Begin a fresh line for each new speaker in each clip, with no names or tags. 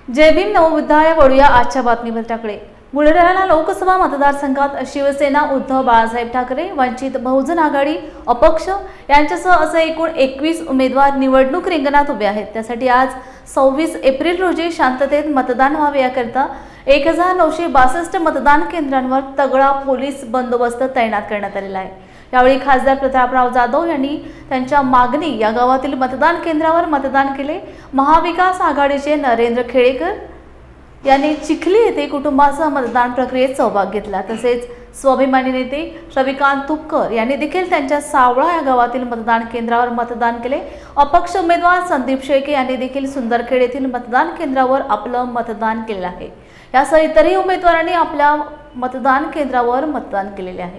जय भीम नवविद्यालय वळूया आजच्या बातमीपत्राकडे। बुलढाणा लोकसभा मतदारसंघात शिवसेना उद्धव बाळासाहेब ठाकरे, वंचित बहुजन आघाडी, अपक्ष यांच्यासह असे एकूण 21 उमेदवार निवडणूक रिंगणात उभे आहेत। त्यासाठी आज 26 एप्रिल रोजी शांततेत मतदान व्हावे याकरता 1962 मतदान केंद्रांवर तगडा पोलीस बंदोबस्त तैनात करण्यात आलेला आहे। यावेळी खासदार प्रतापराव जाधव यांनी त्यांच्या मागणी या गावातील मतदान केंद्रावर मतदान केले। महाविकास आघाडीचे नरेंद्र खेडेकर यांनी चिखली येथे कुटुंबासह मतदान प्रक्रियेत सहभाग घेतला। तसेच स्वाभिमानी नेते रविकांत तुपकर यांनी देखील त्यांच्या सावळा या गावातील मतदान केंद्रावर मतदान केले। अपक्ष उमेदवार संदीप शेळके यांनी देखील सुंदरखेड येथील मतदान केंद्रावर आपलं मतदान केले आहे। यासह इतरही उमेदवारांनी आपल्या मतदान केंद्रावर मतदान केलेले आहे।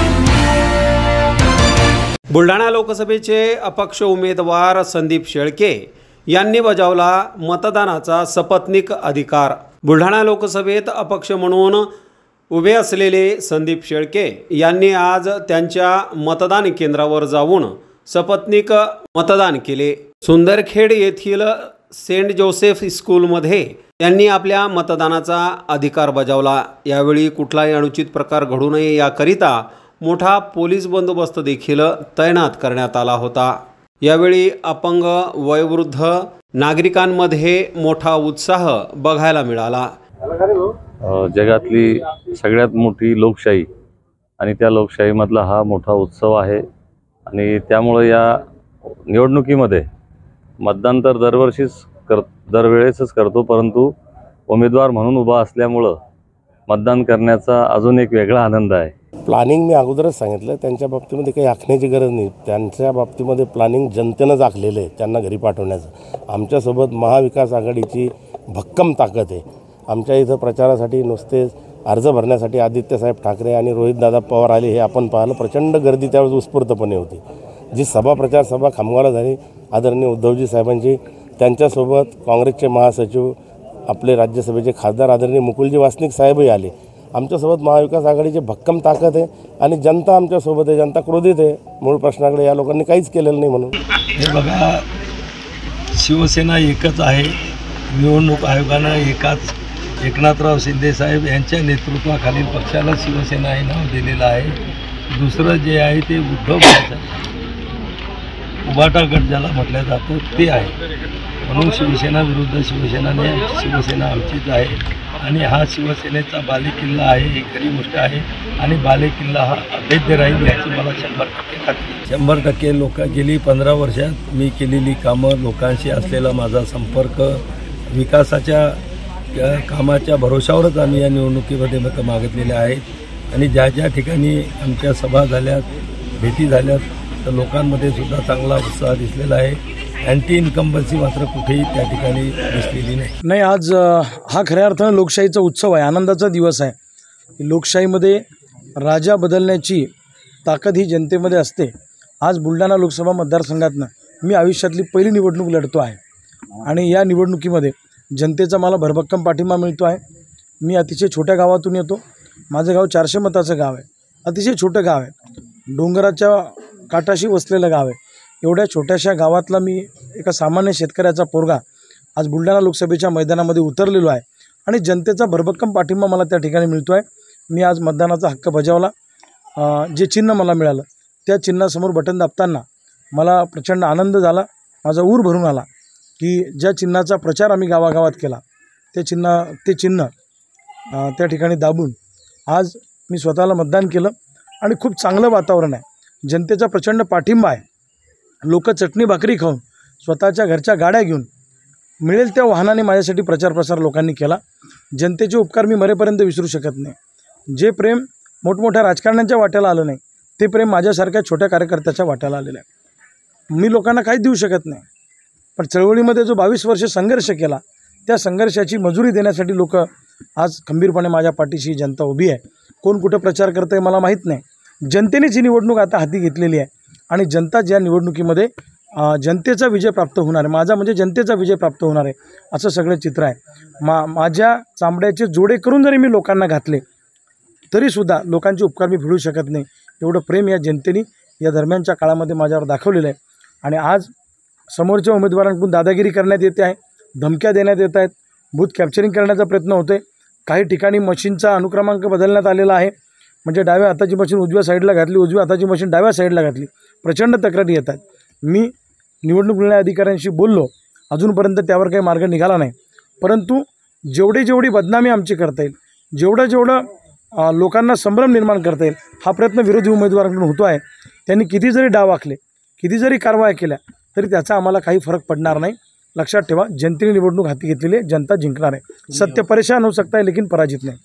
बुलढाणा लोकसभेचे अपक्ष उमेदवार संदीप शेळके यांनी बजावला मतदानाचा सपत्नीक अधिकार। बुलढाणा लोकसभेत अपक्ष म्हणून उभे असलेले संदीप शेळके यांनी आज त्यांच्या मतदान केंद्रावर जाऊन सपत्नीक मतदान केले। सुंदरखेड येथील सेंट जोसेफ स्कूलमध्ये त्यांनी आपल्या मतदानाचा अधिकार बजावला। यावेळी कुठलाही अनुचित प्रकार घडू नये याकरिता मोठा पोलीस बंदोबस्त देखील तैनात करण्यात आला होता। यावेळी अपंग, वयोवृद्ध नागरिकांमध्ये मोठा उत्साह बघायला मिळाला।
जगातली सगळ्यात मोठी लोकशाही आणि त्या लोकशाहीमधला हा मोठा उत्सव आहे आणि त्यामुळे या निवडणुकीमध्ये मतदान तर दरवेळेसच करतो, परंतु उमेदवार म्हणून उभा असल्यामुळं मतदान करण्याचा अजून एक वेगळा आनंद आहे।
प्लॅनिंग मी अगोदरच सांगितलं, त्यांच्या बाबतीमध्ये काही आखण्याची गरज नाही। त्यांच्या बाबतीमध्ये प्लॅनिंग जनतेनंच आखलेलं आहे त्यांना घरी पाठवण्याचं। आमच्यासोबत महाविकास आघाडीची भक्कम ताकद आहे। आमच्या इथं प्रचारासाठी नुसते अर्ज भरण्यासाठी आदित्यसाहेब ठाकरे आणि रोहितदादा पवार आले हे आपण पाहिलं। प्रचंड गर्दी त्यावेळेस उत्स्फूर्तपणे होती। जी प्रचार सभा खामगावला झाली आदरणीय उद्धवजी साहेबांची, त्यांच्यासोबत काँग्रेसचे महासचिव, आपले राज्यसभेचे खासदार आदरणीय मुकुलजी वासनिक साहेबही आले। आमच्यासोबत महाविकास आघाडीची भक्कम ताकद आहे आणि जनता आमच्यासोबत आहे। जनता क्रोधित आहे मूळ प्रश्नाकडे, या लोकांनी काहीच केलेलं नाही म्हणून।
हे बघा, शिवसेना एकच आहे। निवडणूक आयोगानं एकनाथराव शिंदे साहेब यांच्या नेतृत्वाखालील पक्षाला शिवसेना हे नाव दिलेलं आहे। दुसरं जे आहे ते उद्धव उभाटा गट ज्याला म्हटलं जातं ते आहे। म्हणून शिवसेना विरुद्ध शिवसेनाने शिवसेना आमचीच आहे आणि हा शिवसेनेचा बालेकिल्ला आहे, ही खरी गोष्ट आहे। आणि बालेकिल्ला हा अभेद्य राहील याची मला 100% खात्री। 100% लोक गेली 15 वर्षात मी केलेली कामं, लोकांशी असलेला माझा संपर्क, विकासाच्या कामाच्या भरोशावरच आम्ही या निवडणुकीमध्ये मतं मागितलेले आहेत। आणि ज्या ज्या ठिकाणी आमच्या सभा झाल्यात, भेटी झाल्यात, तर लोकांमध्ये सुद्धा चांगला उत्साह दिसलेला आहे। अँटी इन्कम्बन्सी मात्र कुठेही त्या ठिकाणी दिसलेली नाही।
आज हा खऱ्या अर्थानं लोकशाहीचा उत्सव आहे, आनंदाचा दिवस आहे। लोकशाहीमध्ये राजा बदलण्याची ताकद ही जनतेमध्ये असते। आज बुलढाणा लोकसभा मतदारसंघातनं मी आयुष्यातली पहिली निवडणूक लढतो आहे आणि या निवडणुकीमध्ये जनतेचा मला भरभक्कम पाठिंबा मिळतो आहे। मी अतिशय छोट्या गावातून येतो। माझं गाव 400 मताचं गाव आहे, अतिशय छोटं गाव आहे, डोंगराच्या काठाशी वसलेलं गाव आहे। एवढ्या छोट्याशा गावातला मी एका सामान्य शेतकऱ्याचा पोरगा आज बुलढाणा लोकसभेच्या मैदानामध्ये उतरलेलो आहे आणि जनतेचा भरभक्कम पाठिंबा मला त्या ठिकाणी मिळतो आहे। मी आज मतदानाचा हक्क बजावला। जे चिन्ह मला मिळालं त्या चिन्हासमोर बटन दाबताना मला प्रचंड आनंद झाला, माझा ऊर भरून आला की ज्या चिन्हाचा प्रचार आम्ही गावागावात केला ते चिन्ह त्या ठिकाणी दाबून आज मी स्वतःला मतदान केलं आणि खूप चांगलं वातावरण आहे। जनतेचा प्रचंड पाठिंबा आहे। लोक चटणी भाकरी खाऊन, स्वतःच्या घरच्या गाड्या घेऊन, मिळेल त्या वाहनाने माझ्यासाठी प्रचार लोकांनी केला। जनतेचे उपकार मी मरेपर्यंत विसरू शकत नाही। जे प्रेम मोठमोठ्या राजकारण्यांच्या वाट्याला आलं नाही ते प्रेम माझ्यासारख्या छोट्या कार्यकर्त्याच्या वाट्याला आलेलं आहे। मी लोकांना काहीच देऊ शकत नाही, पण चळवळीमध्ये जो 22 वर्ष संघर्ष केला त्या संघर्षाची मजुरी देण्यासाठी लोक आज खंबीरपणे माझ्या पाठीशी जनता उभी आहे। कोण कुठं प्रचार करतं आहे मला माहीत नाही। जनतेनेच ही निवडणूक आता हाती घेतलेली आहे आणि जनता ज्या निवडणुकीमध्ये जनतेचा विजय प्राप्त होणार आहे, माझा म्हणजे जनतेचा विजय प्राप्त होणार आहे, असं सगळं चित्र आहे। माझ्या चांबड्याचे जोडे करून जरी मी लोकांना घातले तरीसुद्धा लोकांचे उपकार मी फेडू शकत नाही। एवढं प्रेम या जनतेने या दरम्यानच्या काळामध्ये माझ्यावर दाखवलेलं आहे आणि आज समोरच्या उमेदवारांकडून दादागिरी करण्यात येते आहे, धमक्या देण्यात येत आहेत, बूथ कॅप्चरिंग करण्याचा प्रयत्न होतो आहे. काही ठिकाणी मशीनचा अनुक्रमांक बदलण्यात आलेला आहे, म्हणजे डाव्या हाताची मशीन उजव्या साईडला घातली, उजव्या हाताची मशीन डाव्या साईडला घातली. प्रचंड तक्रारी येतात. मी निवडणूक निर्णय अधिकाऱ्यांशी बोललो, अजूनपर्यंत त्यावर काही मार्ग निघाला नाही. परंतु जेवढी बदनामी आमची करता येईल, जेवढं लोकांना संभ्रम निर्माण करता येईल, हा प्रयत्न विरोधी उमेदवारांकडून होतो आहे. त्यांनी किती जरी डाव आखले, किती जरी कारवाया केल्या, तरी त्याचा आम्हाला काही फरक पडणार नाही. लक्षात ठेवा, जनतेने निवडणूक हाती घेतलेली आहे, जनता जिंकणार आहे. सत्य परेशान हो सकता है लेकिन पराजित नाही.